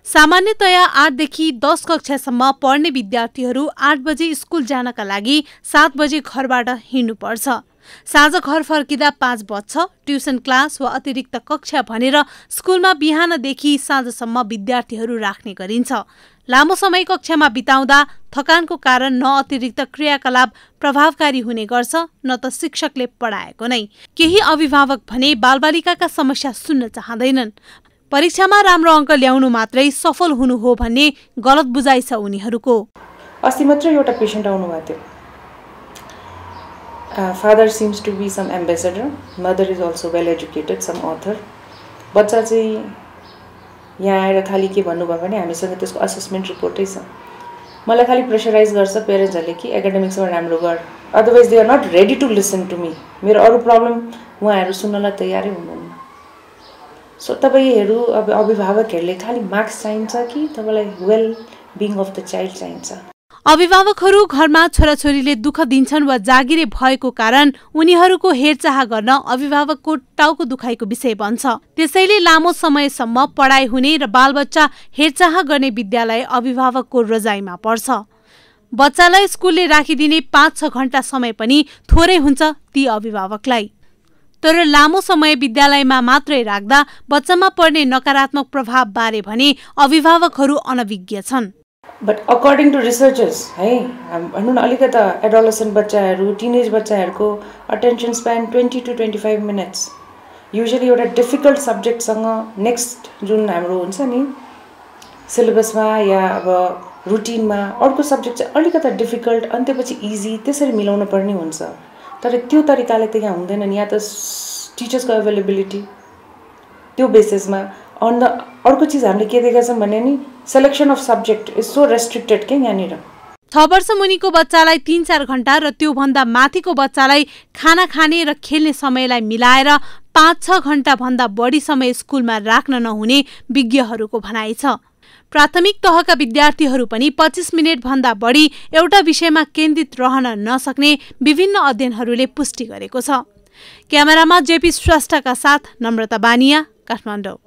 सामान्यतया 8 देखि 10 कक्षासम्म पढ्ने विद्यार्थीहरू 8 बजे स्कुल जानका लागि 7 बजे घरबाट हिँड्नुपर्छ। साँझ घर फर्किँदा 5 बज्छ। ट्युसन क्लास वा अतिरिक्त कक्षा भनेर स्कुलमा बिहानदेखि साँझसम्म विद्यार्थीहरू राख्ने गरिन्छ। लामो समय कक्षामा बिताउँदा थकानको कारण न अतिरिक्त क्रियाकलाप प्रभावकारी हुने गर्छ न त शिक्षकले पढाएको नै। केही अभिभावक भने बालबालिकाका समस्या सुन्न चाहँदैनन्। परीक्षामा राम्रो अङ्क ल्याउनु मात्रै सफल हुनु हो भन्ने गलत बुझाइ छ उनीहरूको। अस्ति मात्र एउटा पेशेन्ट आउनु भएको थियो। Father seems to be some ambassador, mother is also well educated, some other. बच्चा चाहिँ यहाँ आएर खालि के भन्नुभयो भने हामीसँग त्यसको असेसमेन्ट रिपोर्टै छ। मलाई खालि प्रेसराइज गर्छ पेरेन्ट्सहरूले कि एकाडेमिक्समा राम्रो गर, otherwise they are not ready to listen to me. मेरो अरू प्रब्लम उहाँहरू सुन्नलाई तयारै हुनुहुन्न। सो तपाईँहरू अब अभिभावकहरूले खालि मार्क्स चाहिन्छ कि तपाईँलाई well being of the child चाहिन्छ? अभिभावकहरू घरमा छोराछोरीले दुःख दिन्छन् वा जागिरे भएको कारण उनीहरूको हेरचाह गर्न अभिभावकको टाउको दुखाइको विषय बन्छ। त्यसैले लामो समयसम्म पढाइ हुने र बालबच्चा हेरचाह गर्ने विद्यालय अभिभावकको रजाइमा पर्छ। बच्चालाई स्कुलले राखिदिने 5-6 घण्टा समय पनि थोरै हुन्छ ती अभिभावकलाई। तर लामो समय विद्यालयमा मात्रै राख्दा बच्चामा पर्ने नकारात्मक प्रभाव बारे भने अभिभावकहरू अनभिज्ञ छन्। बट अकर्डिङ टु रिसर्चर्स है, भनौँ न अलिकता एडोलेसेन्ट बच्चाहरू, टिनेज बच्चाहरूको attention span 20 to 25 minutes. Usually एउटा डिफिकल्ट सब्जेक्टसँग नेक्स्ट जुन हाम्रो हुन्छ नि सिलेबसमा या अब रुटिनमा अर्को सब्जेक्ट चाहिँ अलिकता डिफिकल्ट अनि त्यसपछि इजी त्यसरी मिलाउनु पर्ने हुन्छ। तर त्यो तरिकाले त यहाँ हुँदैन नि। यहाँ त टिचर्सको अभाइलेबिलिटी त्यो बेसिसमा अन्त अर्को चिज हामीले के देखेका छौँ भने नि selection of subject is so restricted के यहाँनिर। 6 वर्ष मुनिको बच्चालाई 3-4 घण्टा र त्योभन्दा माथिको बच्चालाई खाना खाने र खेल्ने समयलाई मिलाएर 5-6 घण्टा भन्दा बढी समय स्कुलमा राख्न नहुने विज्ञहरूको भनाइ छ। प्राथमिक तहका विद्यार्थीहरू पनि 25 मिनट भन्दा बढी एउटा विषयमा केन्द्रित रहन नसक्ने विभिन्न अध्ययनहरूले पुष्टि गरेको छ। क्यामेरामा जेपी श्रेष्ठका साथ नम्रता बानिया, काठमाडौँ।